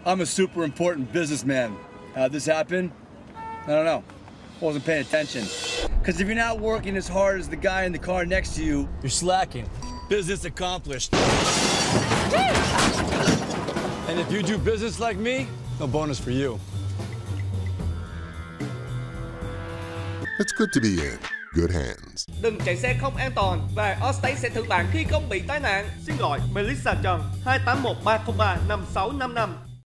I'm a super important businessman. How'd this happen? I don't know. Wasn't paying attention. Because if you're not working as hard as the guy in the car next to you, you're slacking. Business accomplished. And if you do business like me, no bonus for you. It's good to be in good hands. Đừng chạy xe không an toàn và Allstate sẽ thử bạn khi không bị tai nạn. Xin gọi Melissa Trần 281 303 5655.